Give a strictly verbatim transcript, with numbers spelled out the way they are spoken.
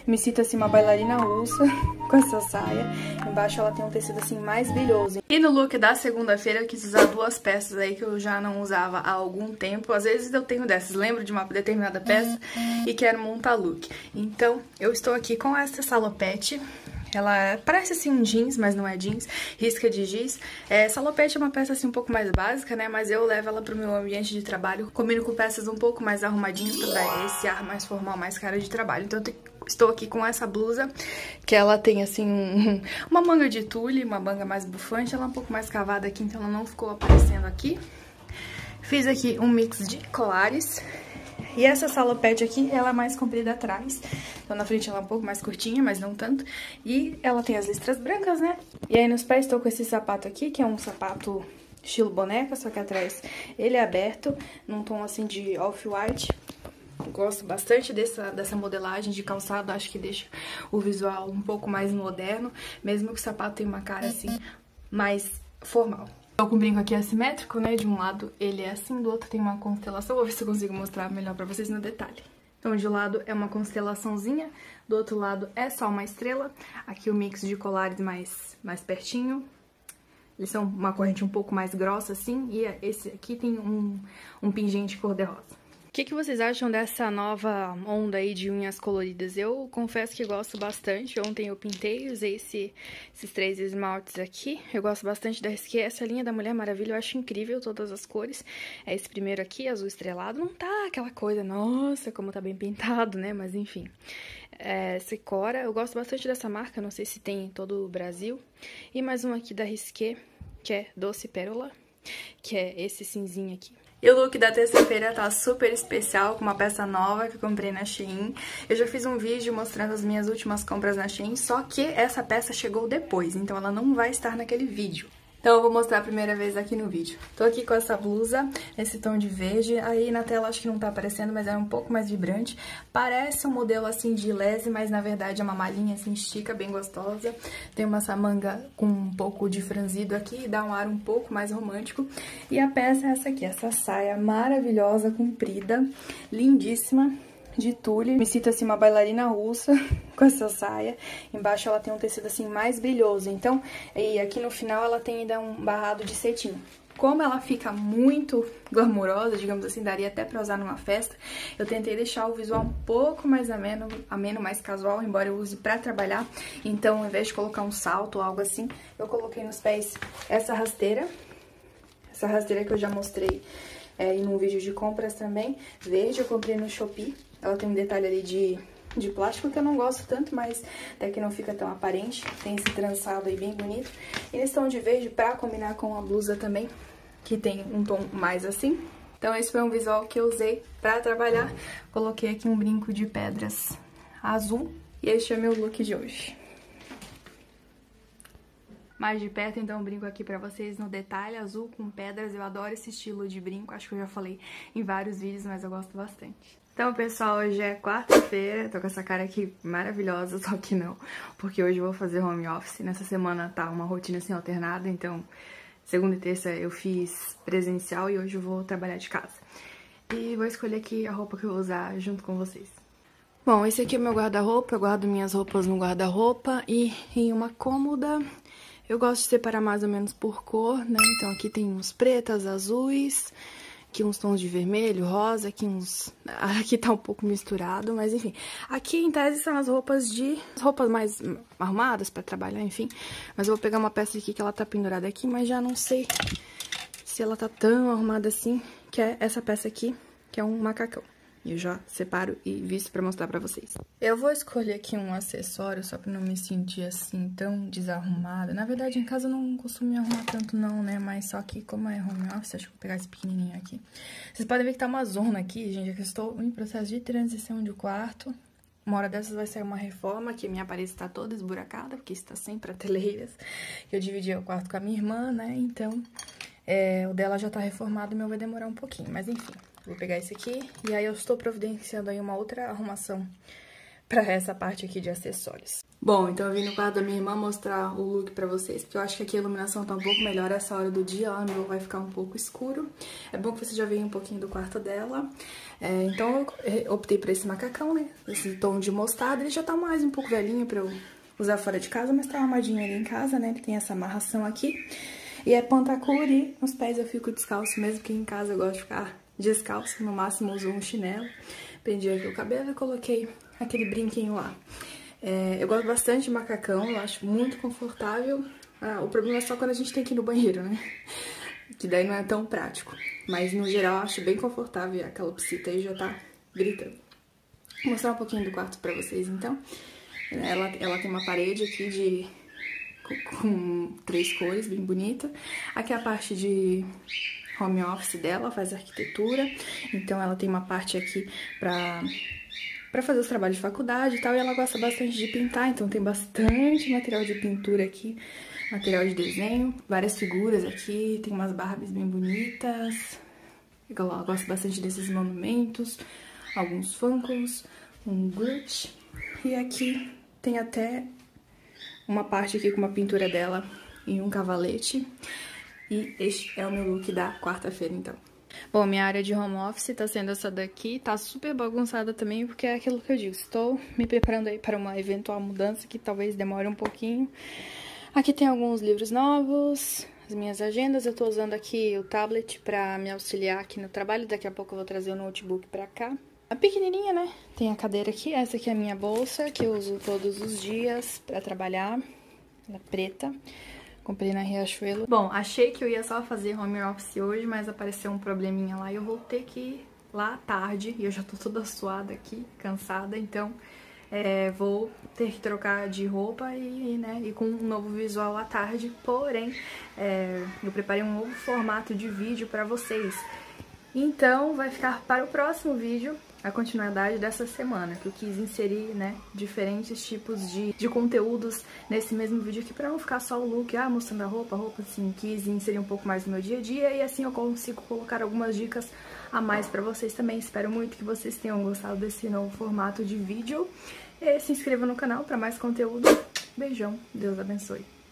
Me sinto assim uma bailarina russa com essa saia. Embaixo ela tem um tecido assim mais brilhoso. E no look da segunda-feira eu quis usar duas peças aí que eu já não usava há algum tempo. Às vezes eu tenho dessas, lembro de uma determinada peça e quero montar look. Então eu estou aqui com essa salopete. Ela parece assim um jeans, mas não é jeans, risca de giz. É, salopete é uma peça assim um pouco mais básica, né? Mas eu levo ela pro meu ambiente de trabalho, combino com peças um pouco mais arrumadinhas pra dar esse ar mais formal, mais cara de trabalho. Então eu estou aqui com essa blusa, que ela tem assim um, uma manga de tule, uma manga mais bufante. Ela é um pouco mais cavada aqui, então ela não ficou aparecendo aqui. Fiz aqui um mix de colares. E essa salopete aqui, ela é mais comprida atrás. Então na frente ela é um pouco mais curtinha, mas não tanto. E ela tem as listras brancas, né? E aí nos pés estou com esse sapato aqui, que é um sapato estilo boneca, só que atrás ele é aberto, num tom assim de off-white. Gosto bastante dessa, dessa modelagem de calçado, acho que deixa o visual um pouco mais moderno, mesmo que o sapato tenha uma cara assim mais formal. Tô com o brinco aqui assimétrico, né? De um lado ele é assim, do outro tem uma constelação. Vou ver se eu consigo mostrar melhor pra vocês no detalhe. Então, de um lado é uma constelaçãozinha, do outro lado é só uma estrela. Aqui o mix de colares mais, mais pertinho. Eles são uma corrente um pouco mais grossa, assim. E esse aqui tem um, um pingente cor-de-rosa. O que, que vocês acham dessa nova onda aí de unhas coloridas? Eu confesso que gosto bastante. Ontem eu pintei, usei esse, esses três esmaltes aqui. Eu gosto bastante da Risqué. Essa linha da Mulher Maravilha eu acho incrível, todas as cores. É esse primeiro aqui, azul estrelado. Não tá aquela coisa, nossa, como tá bem pintado, né? Mas enfim. É, Secora, eu gosto bastante dessa marca, não sei se tem em todo o Brasil. E mais um aqui da Risqué, que é Doce Pérola, que é esse cinzinho aqui. E o look da terça-feira tá super especial, com uma peça nova que eu comprei na Shein. Eu já fiz um vídeo mostrando as minhas últimas compras na Shein, só que essa peça chegou depois, então ela não vai estar naquele vídeo. Então eu vou mostrar a primeira vez aqui no vídeo. Tô aqui com essa blusa, esse tom de verde. Aí na tela acho que não tá aparecendo, mas é um pouco mais vibrante. Parece um modelo assim de lese, mas na verdade é uma malinha assim estica, bem gostosa. Tem uma essa manga com um pouco de franzido aqui, dá um ar um pouco mais romântico. E a peça é essa aqui, essa saia maravilhosa, comprida, lindíssima, de tule. Me sinto assim uma bailarina russa com essa saia. Embaixo ela tem um tecido assim mais brilhoso, então, e aqui no final ela tem ainda um barrado de cetim. Como ela fica muito glamurosa, digamos assim, daria até pra usar numa festa, eu tentei deixar o visual um pouco mais ameno, ameno, mais casual, embora eu use pra trabalhar. Então, ao invés de colocar um salto ou algo assim, eu coloquei nos pés essa rasteira. Essa rasteira que eu já mostrei é, em um vídeo de compras também, verde, eu comprei no Shopee. Ela tem um detalhe ali de, de plástico que eu não gosto tanto, mas até que não fica tão aparente. Tem esse trançado aí bem bonito. E eles estão de verde pra combinar com a blusa também, que tem um tom mais assim. Então esse foi um visual que eu usei pra trabalhar. Coloquei aqui um brinco de pedras azul. E este é meu look de hoje. Mais de perto, então, eu brinco aqui pra vocês no detalhe, azul com pedras. Eu adoro esse estilo de brinco, acho que eu já falei em vários vídeos, mas eu gosto bastante. Então, pessoal, hoje é quarta-feira, tô com essa cara aqui maravilhosa, só que não, porque hoje eu vou fazer home office. Nessa semana tá uma rotina assim alternada, então segunda e terça eu fiz presencial e hoje eu vou trabalhar de casa. E vou escolher aqui a roupa que eu vou usar junto com vocês. Bom, esse aqui é o meu guarda-roupa, eu guardo minhas roupas no guarda-roupa e em uma cômoda. Eu gosto de separar mais ou menos por cor, né? Então aqui tem uns pretas, azuis, aqui uns tons de vermelho, rosa, aqui uns... Aqui tá um pouco misturado, mas enfim. Aqui, em tese, são as roupas de... As roupas mais arrumadas pra trabalhar, enfim. Mas eu vou pegar uma peça aqui que ela tá pendurada aqui, mas já não sei se ela tá tão arrumada assim, que é essa peça aqui, que é um macacão. E eu já separo e visto pra mostrar pra vocês. Eu vou escolher aqui um acessório só pra não me sentir assim tão desarrumada. Na verdade, em casa eu não costumo me arrumar tanto não, né? Mas só que como é home office, acho que vou pegar esse pequenininho aqui. Vocês podem ver que tá uma zona aqui, gente, é que eu estou em processo de transição de quarto. Uma hora dessas vai sair uma reforma, que minha parede tá toda esburacada, porque está sem prateleiras. Eu dividi o quarto com a minha irmã, né? Então, é, o dela já tá reformado, o meu vai demorar um pouquinho, mas enfim. Vou pegar esse aqui e aí eu estou providenciando aí uma outra arrumação pra essa parte aqui de acessórios. Bom, então eu vim no quarto da minha irmã mostrar o look pra vocês, porque eu acho que aqui a iluminação tá um pouco melhor essa hora do dia, lá no meu vai ficar um pouco escuro. É bom que você já veja um pouquinho do quarto dela. É, então eu optei por esse macacão, né, esse tom de mostarda. Ele já tá mais um pouco velhinho pra eu usar fora de casa, mas tá armadinho ali em casa, né, ele tem essa amarração aqui. E é pantacuri, nos pés eu fico descalço mesmo, porque em casa eu gosto de ficar descalço, no máximo uso um chinelo. Prendi aqui o cabelo e coloquei aquele brinquinho lá. É, eu gosto bastante de macacão, eu acho muito confortável. Ah, o problema é só quando a gente tem que ir no banheiro, né? Que daí não é tão prático. Mas no geral eu acho bem confortável e a calopsita aí já tá gritando. Vou mostrar um pouquinho do quarto pra vocês então. Ela, ela tem uma parede aqui de com, com três cores, bem bonita. Aqui é a parte de home office dela, faz arquitetura. Então ela tem uma parte aqui pra... pra fazer os trabalhos de faculdade e tal, e ela gosta bastante de pintar, então tem bastante material de pintura aqui, material de desenho, várias figuras aqui, tem umas Barbies bem bonitas, ela gosta bastante desses monumentos, alguns Funkos, um Groot, e aqui tem até uma parte aqui com uma pintura dela em um cavalete, e este é o meu look da quarta-feira, então. Bom, minha área de home office tá sendo essa daqui, tá super bagunçada também, porque é aquilo que eu digo, estou me preparando aí para uma eventual mudança que talvez demore um pouquinho. Aqui tem alguns livros novos, as minhas agendas, eu tô usando aqui o tablet pra me auxiliar aqui no trabalho, daqui a pouco eu vou trazer o notebook pra cá. A pequenininha, né? Tem a cadeira aqui, essa aqui é a minha bolsa, que eu uso todos os dias pra trabalhar, ela é preta. Comprei na Riachuelo. Bom, achei que eu ia só fazer home office hoje, mas apareceu um probleminha lá e eu vou ter que ir lá à tarde. E eu já tô toda suada aqui, cansada, então é, vou ter que trocar de roupa e, né, e com um novo visual à tarde. Porém, é, eu preparei um novo formato de vídeo pra vocês. Então, vai ficar para o próximo vídeo a continuidade dessa semana, que eu quis inserir, né, diferentes tipos de, de conteúdos nesse mesmo vídeo aqui, pra não ficar só o look, ah, mostrando a roupa, a roupa, assim, quis inserir um pouco mais no meu dia a dia, e assim eu consigo colocar algumas dicas a mais pra vocês também. Espero muito que vocês tenham gostado desse novo formato de vídeo, e se inscreva no canal pra mais conteúdo. Beijão, Deus abençoe.